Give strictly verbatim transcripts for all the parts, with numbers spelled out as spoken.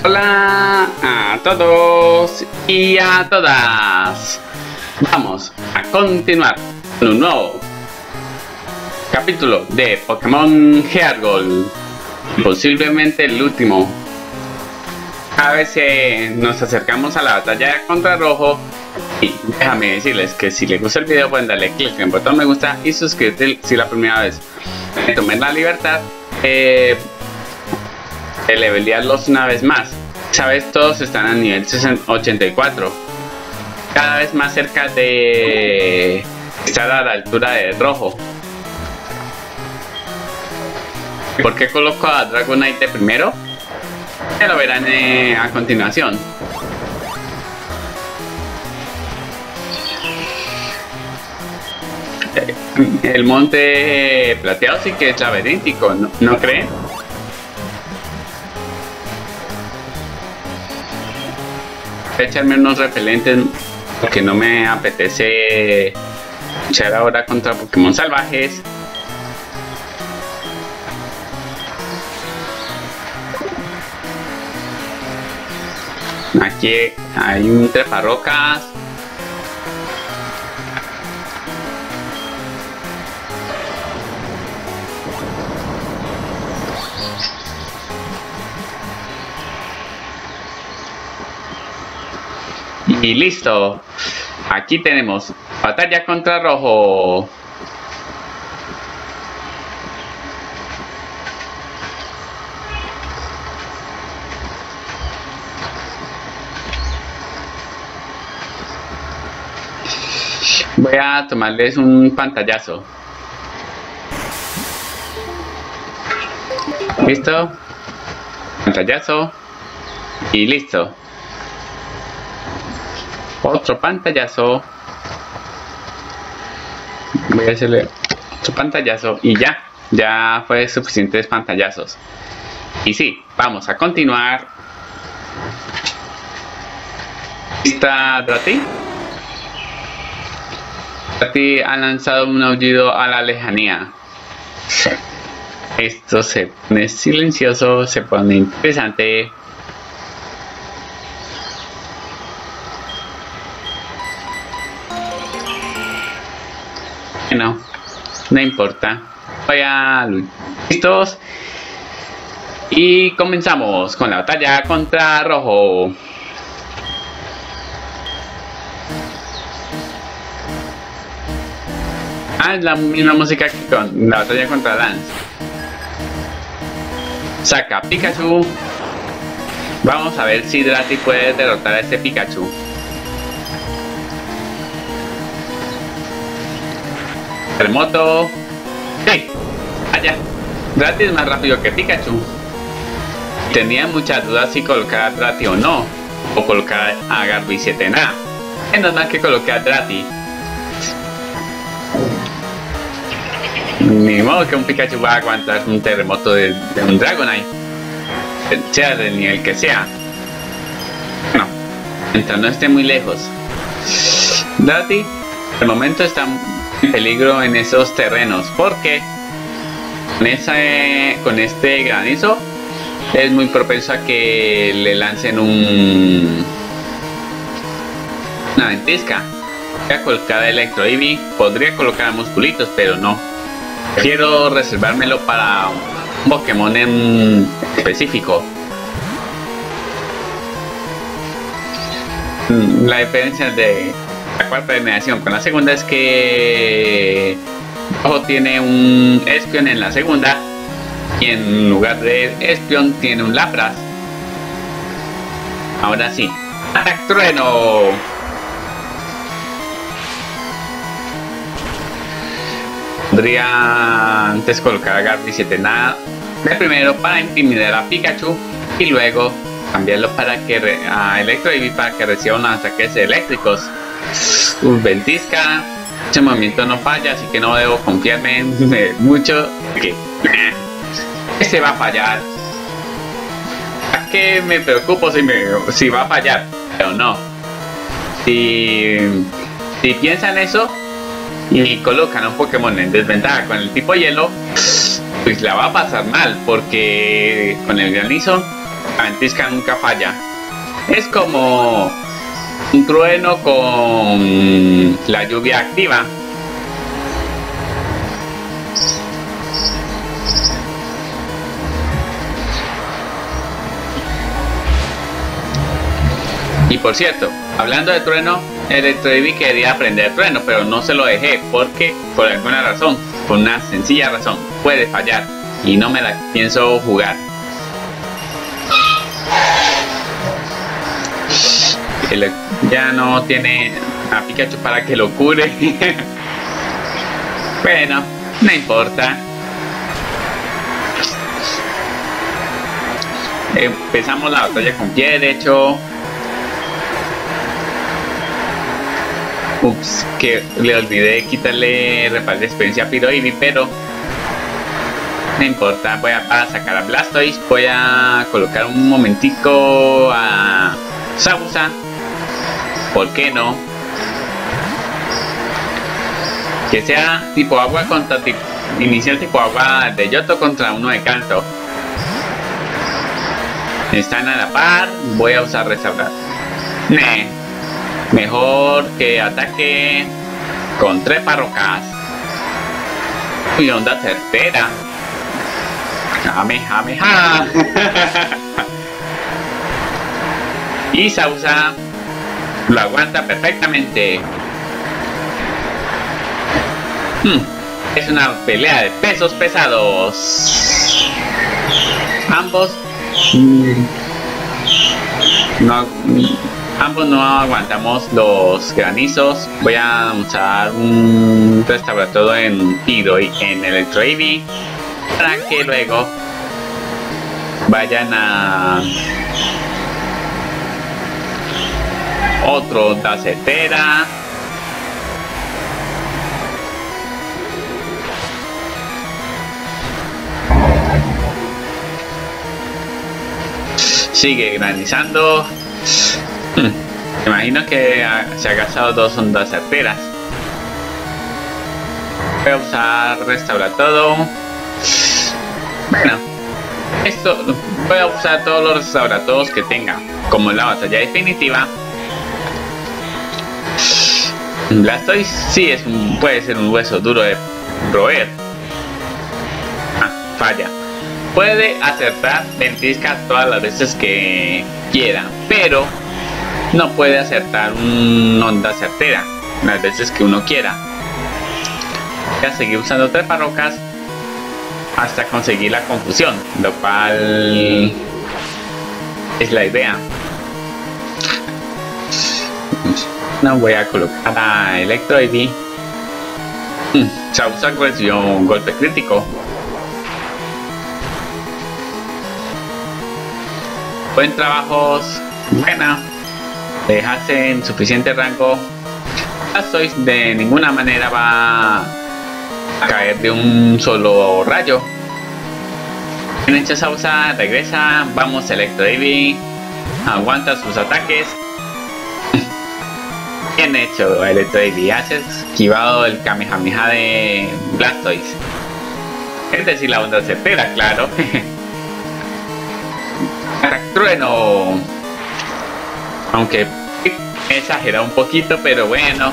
Hola a todos y a todas. Vamos a continuar con un nuevo capítulo de Pokémon Heart Gold. Posiblemente el último. Cada vez que nos acercamos a la batalla contra Rojo. Y déjame decirles que si les gusta el video pueden darle clic en el botón me gusta y suscribirte si es la primera vez. Me tomé la libertad eh, de levelearlos una vez más. Sabes, todos están a nivel ochenta y cuatro, cada vez más cerca de estar a la altura de Rojo. ¿Por qué coloco a Dragonite primero? Ya lo verán eh, a continuación. El monte plateado sí que es laberíntico, ¿no, ¿no creen? Voy a echarme unos repelentes porque no me apetece luchar ahora contra Pokémon salvajes. Aquí hay un treparrocas. Y listo. Aquí tenemos batalla contra Rojo. Voy a tomarles un pantallazo. ¿Listo? Pantallazo. Y listo. Otro pantallazo. Voy a hacerle otro pantallazo y ya. Ya fue suficientes pantallazos. Y sí, vamos a continuar. ¿Está Drati? Drati ha lanzado un aullido a la lejanía. Esto se pone silencioso, se pone interesante. No, no importa. Voy a listos y comenzamos con la batalla contra Rojo. Ah, es la misma música que con la batalla contra Lance. Saca Pikachu. Vamos a ver si Drati puede derrotar a este Pikachu. Terremoto. ¡Sí! Allá. Drati es más rápido que Pikachu. Tenía muchas dudas si colocar a Drati o no. O colocar a Garby siete N A. Es normal que coloque a Drati. Ni modo que un Pikachu va a aguantar un terremoto de, de un Dragonite. Sea del nivel que sea. No. Mientras no esté muy lejos. Drati, de momento está en peligro en esos terrenos porque con, esa, con este granizo es muy propenso a que le lancen un una ventisca. Voy a colocar a Electro Eevee, podría colocar a Musculitos, pero no, quiero reservármelo para un Pokémon en específico. La diferencia de la cuarta generación con la segunda es que Rojo tiene un Espeon en la segunda y en lugar de Espeon tiene un Lapras. Ahora sí, ¡Ataque Trueno! Podría antes colocar a Garby siete N A de primero para intimidar a Pikachu y luego cambiarlo para que re a Electro Eevee para que reciba unos ataques eléctricos. Un ventisca, ese movimiento no falla, así que no debo confiarme mucho que este va a fallar. ¿A qué me preocupo si, me, si va a fallar? Pero no. Si, si piensan eso y colocan a un Pokémon en desventaja con el tipo hielo, pues la va a pasar mal, porque con el granizo La ventisca nunca falla. Es como un trueno con la lluvia activa. Y por cierto, hablando de trueno, Electro Eevee quería aprender trueno, pero no se lo dejé porque, por alguna razón, por una sencilla razón, puede fallar y no me la pienso jugar. El, ya no tiene a Pikachu para que lo cure. Bueno, no importa. Empezamos la batalla con pie derecho. Ups, que le olvidé quitarle reparo de experiencia a Piro Eevee, pero no importa. Voy a, a sacar a Blastoise. Voy a colocar un momentico a Zabuza. ¿Por qué no? Que sea tipo agua contra tipo inicial tipo agua de Yoto contra uno de canto. Están a la par. Voy a usar restaurar. Nee. Mejor que ataque con trepa rocas. Y onda certera. Jame, jame, ja. Y Zabuza lo aguanta perfectamente. Hmm. Es una pelea de pesos pesados. Ambos mm, no, ambos no aguantamos los granizos. Voy a usar un restauratorio en Piro y en Electro Eevee para que luego vayan a otro Dacetera. Sigue granizando. Hmm. Imagino que se ha gastado dos ondas certeras. Voy a usar restaurar todo. Bueno, esto voy a usar todos los restauratorios que tenga. Como en la batalla definitiva, Blastoise sí es un, puede ser un hueso duro de roer. Ah, falla. Puede acertar ventisca todas las veces que quiera, pero no puede acertar una onda certera las veces que uno quiera. Voy a seguir usando trepa rocas hasta conseguir la confusión, lo cual es la idea. No voy a colocar a Electro Eevee. Hmm, Zabuza recibió un golpe crítico. Buen trabajo. Buena. Dejarse en suficiente rango. Blastoise de ninguna manera va a caer de un solo rayo. Bien hecho Zabuza, regresa. Vamos Electro Eevee. Aguanta sus ataques. Bien hecho Electro Eevee. Has esquivado el Kamehameha de Blastoise. Es decir, la onda certera, claro. Trueno. Aunque exagera un poquito, pero bueno.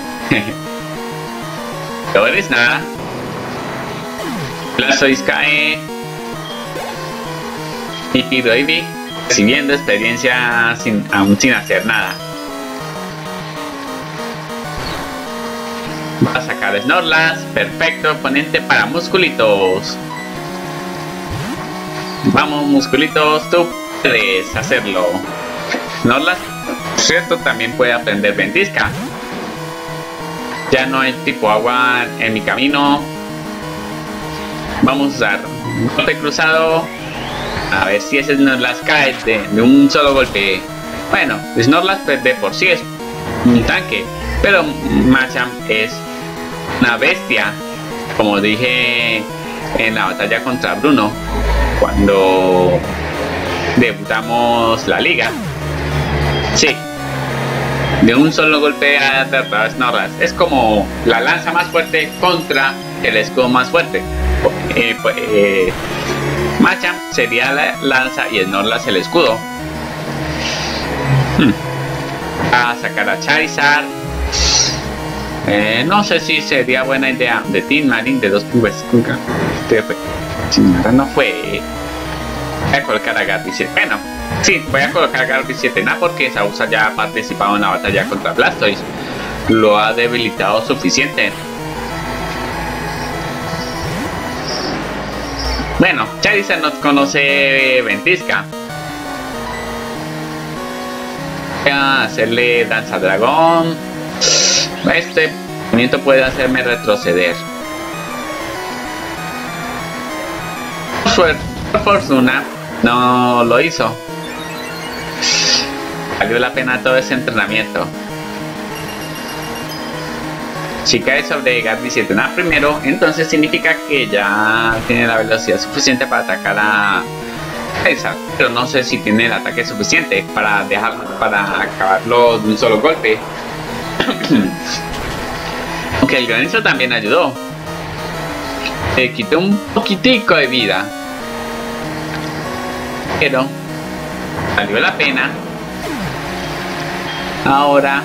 No eres nada. Blastoise cae. Y Piro Eevee recibiendo experiencia sin, aún sin hacer nada. Va a sacar Snorlax. Perfecto oponente para Musculitos. Vamos Musculitos, tú puedes hacerlo. Snorlax, cierto, también puede aprender ventisca. Ya no hay tipo agua en mi camino. Vamos a usar golpe cruzado. A ver si ese Snorlax cae de, de un solo golpe. Bueno, Snorlax de por sí es un tanque, pero Machamp es una bestia. Como dije en la batalla contra Bruno, cuando debutamos la liga. Sí, de un solo golpe ha derrotado a Snorlax. Es como la lanza más fuerte contra el escudo más fuerte. Eh, pues, eh, Machamp sería la lanza y Snorlax el escudo. Hmm. A sacar a Charizard. Eh, no sé si sería buena idea de Team Marine de dos pibes. Este fue. No fue. Voy a colocar a Garbicietena. Bueno, sí, voy a colocar a Garbicietena porque Sausa ya ha participado en la batalla contra Blastoise. Lo ha debilitado suficiente. Bueno, Charizard no conoce Ventisca. Voy a hacerle Danza Dragón. Este movimiento puede hacerme retroceder. Por suerte, por fortuna, no lo hizo. Valió la pena todo ese entrenamiento. Si cae sobre Garbicietena primero, entonces significa que ya tiene la velocidad suficiente para atacar a Charizard, pero no sé si tiene el ataque suficiente para dejar para acabarlo de un solo golpe. Aunque el granizo también ayudó. Le quité un poquitico de vida, pero valió la pena. Ahora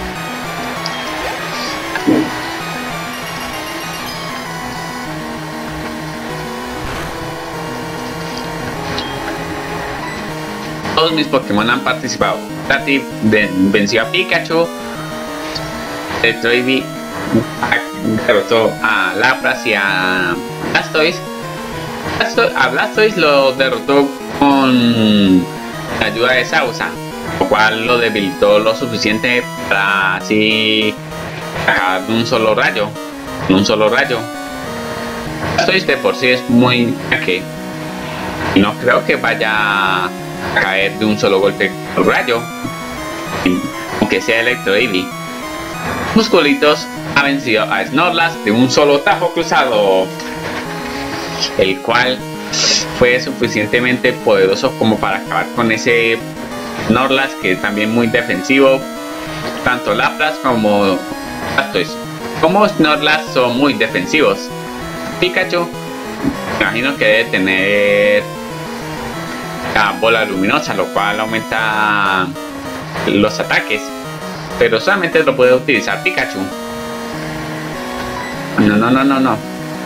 todos mis Pokémon han participado. Tati venció a Pikachu. Electro-Eevee derrotó a Lapras y a Blastoise. A Blastoise lo derrotó con la ayuda de Sausa, lo cual lo debilitó lo suficiente para así acabar de un solo rayo. De un solo rayo. Blastoise de por sí es muy que no creo que vaya a caer de un solo golpe el rayo, aunque sea Electro-Eevee. Musculitos ha vencido a Snorlax de un solo tajo cruzado, el cual fue suficientemente poderoso como para acabar con ese Snorlax, que es también muy defensivo. Tanto Lapras como Blastoise como Snorlax son muy defensivos. Pikachu, me imagino que debe tener la bola luminosa, lo cual aumenta los ataques, pero solamente lo puede utilizar Pikachu. No, no, no, no, no.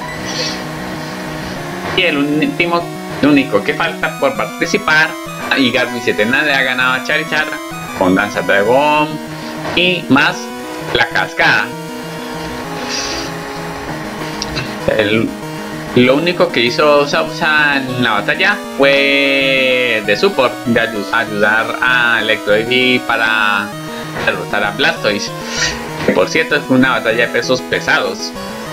Y el último, el único que falta por participar, y Garbicietena le ha ganado a Charizard con Danza Dragón y más la cascada. El, lo único que hizo Sausa en la batalla fue de support, de ayudar a Electro-Eevee para derrotar a Blastoise, que por cierto fue una batalla de pesos pesados.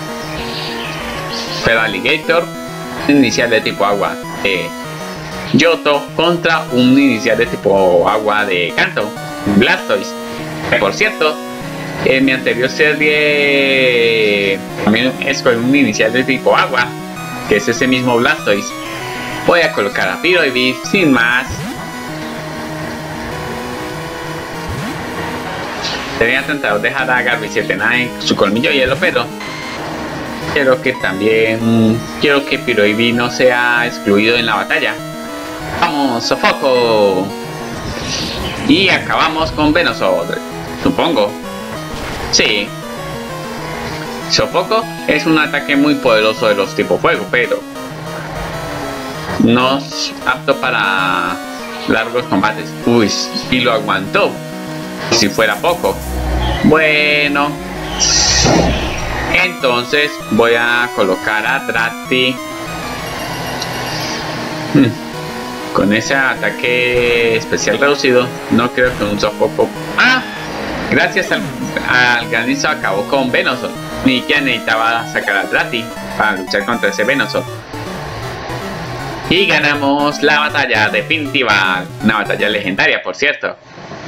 Pero Alligator, un inicial de tipo agua de Yoto contra un inicial de tipo agua de Kanto, Blastoise, que por cierto en mi anterior serie también es con un inicial de tipo agua, que es ese mismo Blastoise. Voy a colocar a Piro-Eevee sin más. Tenía tentado dejar a Garbicietena en su colmillo hielo, pero quiero que también quiero que Piro-Eevee no sea excluido en la batalla. Vamos, sofoco. Y acabamos con Venusaur, supongo. Sí. Sofoco es un ataque muy poderoso de los tipo fuego, pero no es apto para largos combates. Uy, y lo aguantó. Si fuera poco. Bueno, entonces voy a colocar a Drati hmm. con ese ataque especial reducido. No creo que un sofoco. Ah, gracias al, al granizo acabó con Venusaur. Ni que necesitaba sacar a Drati para luchar contra ese Venusaur. Y ganamos la batalla definitiva. Una batalla legendaria, por cierto.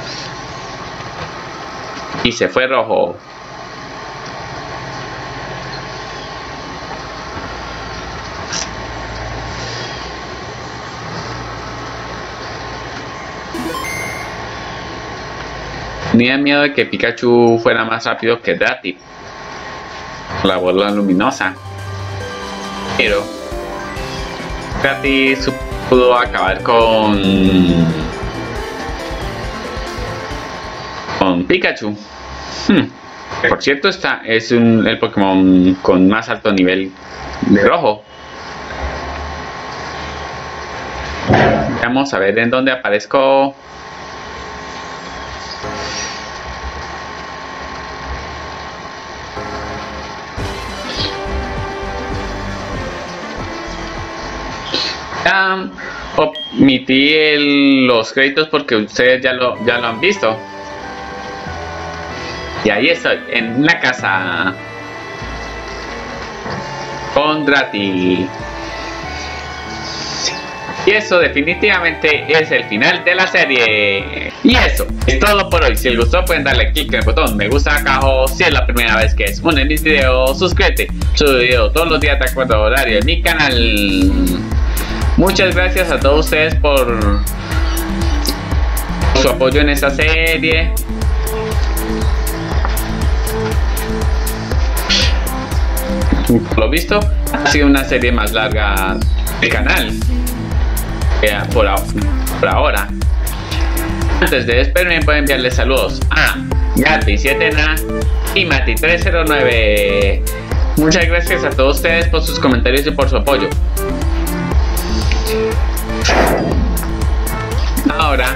Y se fue rojo. Tenía miedo de que Pikachu fuera más rápido que Drati, la bola luminosa, pero gratis pudo acabar con con Pikachu. Hmm. Por cierto, esta es un, el Pokémon con más alto nivel de rojo. Vamos a ver en dónde aparezco. Um, omití el, los créditos porque ustedes ya lo, ya lo han visto. Y ahí estoy, en la casa con Drati. Y eso definitivamente es el final de la serie. Y eso es todo por hoy. Si les gustó pueden darle clic en el botón me gusta acá abajo. Si es la primera vez que es uno de mis videos, suscríbete. Subo video todos los días de acuerdo a horario en mi canal. Muchas gracias a todos ustedes por su apoyo en esta serie. Por lo visto, ha sido una serie más larga del canal eh, por, por ahora. Antes de despedirme, pueden enviarles saludos a Gati siete N A y Mati tres cero nueve. Muchas gracias a todos ustedes por sus comentarios y por su apoyo. Ahora,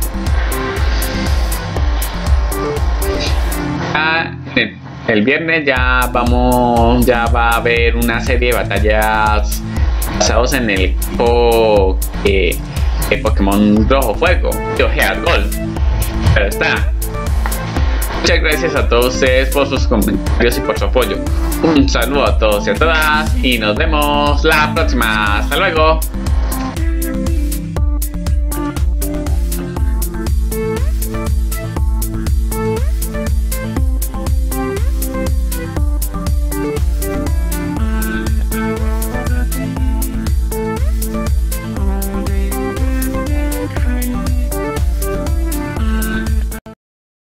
ah, el viernes ya vamos, ya va a haber una serie de batallas basados en el equipo eh, de Pokémon Rojo Fuego, yo Heart Gold. Pero está. Muchas gracias a todos ustedes por sus comentarios y por su apoyo. Un saludo a todos y a todas y nos vemos la próxima. Hasta luego.